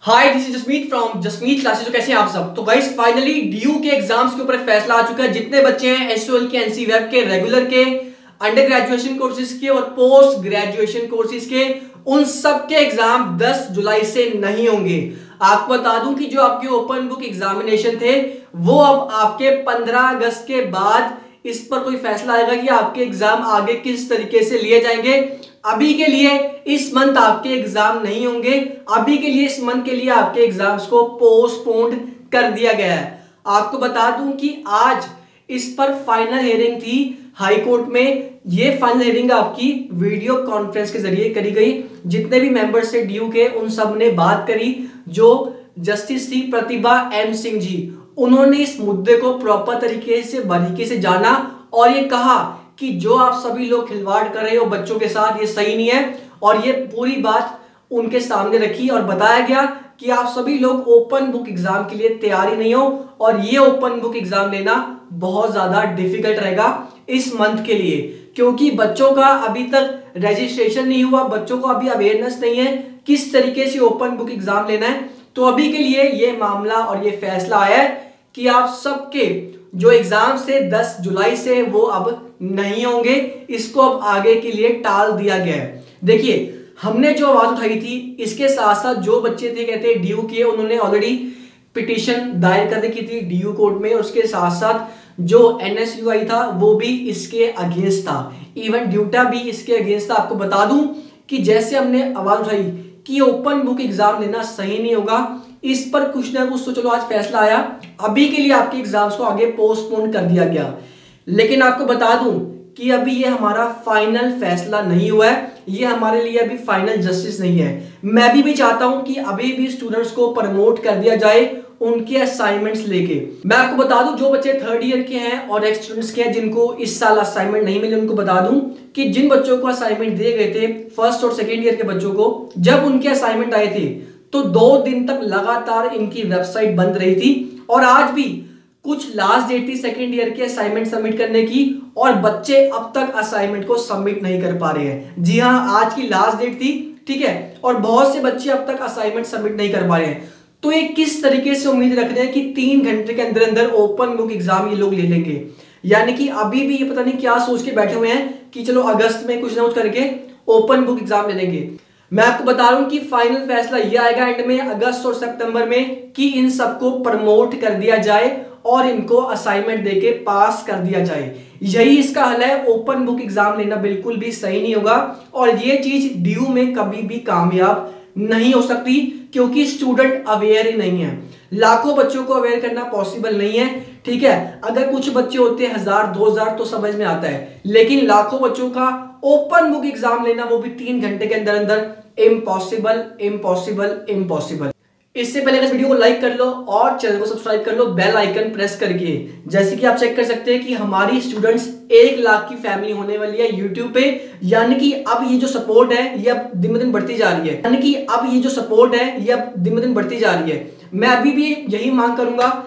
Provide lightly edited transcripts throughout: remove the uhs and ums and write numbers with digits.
Hi, this is Jasmeet from Jasmeet classes. तो कैसे हैं आप सब? तो गाइस फाइनली डीयू के एग्जाम्स के ऊपर फैसला आ चुका है। जितने बच्चे हैं एसओएल के, एनसी वेब के, रेगुलर के, अंडर ग्रेजुएशन कोर्सेज के और पोस्ट ग्रेजुएशन कोर्सेज के, उन सब के एग्जाम 10 जुलाई से नहीं होंगे। आपको बता दूं कि जो आपके ओपन बुक एग्जामिनेशन थे वो अब आपके 15 अगस्त के बाद इस पर कोई फैसला आएगा कि आपके एग्जाम आगे किस तरीके से लिए जाएंगे। अभी के लिए इस मंथ आपके एग्जाम नहीं होंगे। अभी के लिए इस मंथ के लिए आपके एग्जाम्स को पोस्टपोन्ड कर दिया गया है। आपको बता दूं कि आज इस पर फाइनल हियरिंग थी हाई कोर्ट में। ये फाइनल हियरिंग आपकी वीडियो कॉन्फ्रेंस के जरिए करी गई। जितने भी मेंबर्स थे ड्यू के, उन सब ने बात करी। जो जस्टिस थी प्रतिभा एम सिंह जी, उन्होंने इस मुद्दे को प्रॉपर तरीके से बारीकी से जाना और ये कहा कि जो आप सभी लोग खिलवाड़ कर रहे हो बच्चों के साथ, ये सही नहीं है। और ये पूरी बात उनके सामने रखी और बताया गया कि आप सभी लोग ओपन बुक एग्जाम के लिए तैयारी नहीं हो और ये ओपन बुक एग्जाम लेना बहुत ज्यादा डिफिकल्ट रहेगा इस मंथ के लिए, क्योंकि बच्चों का अभी तक रजिस्ट्रेशन नहीं हुआ, बच्चों को अभी अवेयरनेस नहीं है किस तरीके से ओपन बुक एग्जाम लेना है। तो अभी के लिए ये मामला और ये फैसला आया है कि आप सबके जो एग्जाम से 10 जुलाई से वो अब नहीं होंगे। इसको अब आगे के लिए टाल दिया गया है। देखिए, हमने जो आवाज उठाई थी, इसके साथ साथ जो बच्चे थे कहते हैं ड्यू के, उन्होंने ऑलरेडी पिटीशन दायर कर रखी थी ड्यू कोर्ट में। उसके साथ साथ जो एनएसयूआई था वो भी इसके अगेंस्ट था, इवन ड्यूटा भी इसके अगेंस्ट था। आपको बता दूं कि जैसे हमने आवाज उठाई कि ओपन बुक एग्जाम लेना सही नहीं होगा, इस पर कुछ ना कुछ तो चलो आज फैसला आया। अभी के लिए आपके एग्जाम्स को आगे पोस्टपोन कर दिया गया। लेकिन आपको बता दूं कि अभी ये हमारा फाइनल फैसला नहीं हुआ है, ये हमारे लिए अभी फाइनल जस्टिस नहीं है। मैं भी चाहता हूं कि अभी भी स्टूडेंट्स को प्रमोट कर दिया जाए उनके असाइनमेंट्स लेके। मैं आपको बता दूं जो बच्चे थर्ड ईयर के हैं और एक्स स्टूडेंट्स के हैं जिनको इस साल असाइनमेंट नहीं मिले, उनको बता दूं कि जिन बच्चों को असाइनमेंट दिए गए थे फर्स्ट और सेकेंड ईयर के बच्चों को, जब उनके असाइनमेंट आए थे तो 2 दिन तक लगातार इनकी वेबसाइट बंद रही थी और आज भी कुछ लास्ट डेट थी सेकेंड ईयर के असाइनमेंट सबमिट करने की और बच्चे अब तक असाइनमेंट को सबमिट नहीं कर पा रहे हैं। जी हां, आज की लास्ट डेट थी, ठीक है, और बहुत से बच्चे अब तक असाइनमेंट सबमिट नहीं कर पा रहे हैं। तो ये किस तरीके से उम्मीद रख रहे हैं कि 3 घंटे के अंदर अंदर ओपन बुक एग्जाम ये लोग ले लेंगे। यानी कि अभी भी ये पता नहीं क्या सोच के बैठे हुए हैं कि चलो अगस्त में कुछ ना कुछ करके ओपन बुक एग्जाम ले लेंगे। मैं आपको बता रहा हूं कि फाइनल फैसला ये आएगा एंड में अगस्त और सितंबर में कि इन सबको प्रमोट कर दिया जाए और इनको असाइनमेंट देके पास कर दिया जाए। यही इसका हल है। ओपन बुक एग्जाम लेना बिल्कुल भी सही नहीं होगा और ये चीज ड्यू में कभी भी कामयाब नहीं हो सकती, क्योंकि स्टूडेंट अवेयर ही नहीं है। लाखों बच्चों को अवेयर करना पॉसिबल नहीं है, ठीक है। अगर कुछ बच्चे होते हैं 1000-2000 तो समझ में आता है, लेकिन लाखों बच्चों का ओपन बुक एग्जाम लेना वो भी 3 घंटे के अंदर अंदर, इम्पॉसिबल इम्पॉसिबल इम्पॉसिबल। इससे पहले इस वीडियो को लाइक कर लो और चैनल को सब्सक्राइब कर लो बेल आइकन प्रेस करके। जैसे कि आप चेक कर सकते हैं कि हमारी स्टूडेंट्स 1 लाख की फैमिली होने वाली है यूट्यूब पे। यानी कि अब ये जो सपोर्ट है ये अब दिन ब दिन बढ़ती जा रही है। यानी कि अब ये जो सपोर्ट है ये अब दिन ब दिन बढ़ती जा रही है। मैं अभी भी यही मांग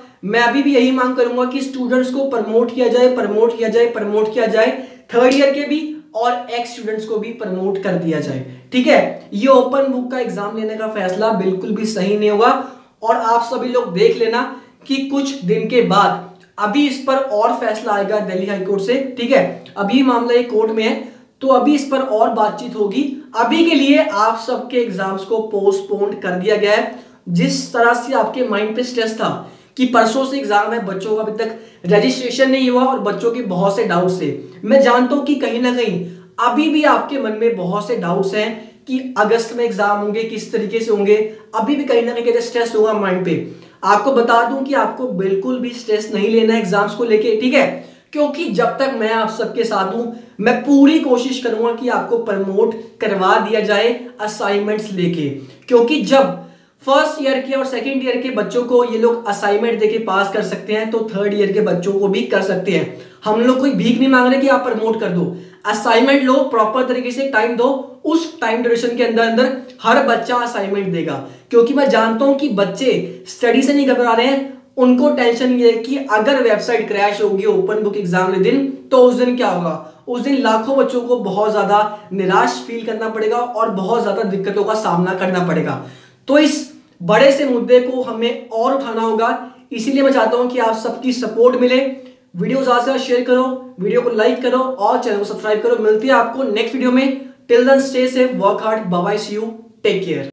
करूंगा कि स्टूडेंट्स को प्रमोट किया जाए, प्रमोट किया जाए, प्रमोट किया जाए। थर्ड ईयर के भी और एक्स स्टूडेंट्स को भी प्रमोट कर दिया जाए, ठीक है। ये ओपन बुक का एग्जाम लेने का फैसला बिल्कुल भी सही नहीं होगा और आप सभी लोग देख लेना कि कुछ दिन के बाद अभी इस पर और फैसला आएगा दिल्ली हाई कोर्ट से, ठीक है। अभी मामला एक कोर्ट में है तो अभी इस पर और बातचीत होगी। अभी के लिए आप सबके एग्जाम्स को पोस्टपोन कर दिया गया है। जिस तरह से आपके माइंड पे स्ट्रेस था कि परसों से एग्जाम है, बच्चों का अभी तक रजिस्ट्रेशन नहीं हुआ और बच्चों के बहुत से डाउट्स थे। मैं जानता हूं कि कहीं ना कहीं अभी भी आपके मन में बहुत से डाउट्स हैं कि अगस्त में एग्जाम होंगे, किस तरीके से होंगे। अभी भी कहीं ना कहीं स्ट्रेस होगा माइंड पे। आपको बता दूं कि आपको बिल्कुल भी स्ट्रेस नहीं लेना है एग्जाम्स को लेके, ठीक है, क्योंकि जब तक मैं आप सबके साथ हूं मैं पूरी कोशिश करूंगा कि आपको प्रमोट करवा दिया जाए असाइनमेंट्स लेके। क्योंकि जब फर्स्ट ईयर के और सेकंड ईयर के बच्चों को ये लोग असाइनमेंट देके पास कर सकते हैं तो थर्ड ईयर के बच्चों को भी कर सकते हैं। हम लोग कोई भीख नहीं मांग रहे कि आप प्रमोट कर दो। असाइनमेंट लो, प्रॉपर तरीके से टाइम दो, उस टाइम ड्यूरेशन के अंदर अंदर हर बच्चा असाइनमेंट देगा। क्योंकि मैं जानता हूं कि बच्चे स्टडी से नहीं घबरा रहे हैं, उनको टेंशन ये है कि अगर वेबसाइट क्रैश होगी ओपन बुक एग्जाम के दिन तो उस दिन क्या होगा। उस दिन लाखों बच्चों को बहुत ज्यादा निराश फील करना पड़ेगा और बहुत ज्यादा दिक्कतों का सामना करना पड़ेगा। तो इस बड़े से मुद्दे को हमें और उठाना होगा। इसीलिए मैं चाहता हूं कि आप सबकी सपोर्ट मिले। वीडियो ज्यादा से ज्यादा शेयर करो, वीडियो को लाइक करो और चैनल को सब्सक्राइब करो। मिलती है आपको नेक्स्ट वीडियो में। Till then stay safe, work hard, bye bye, see you, take care.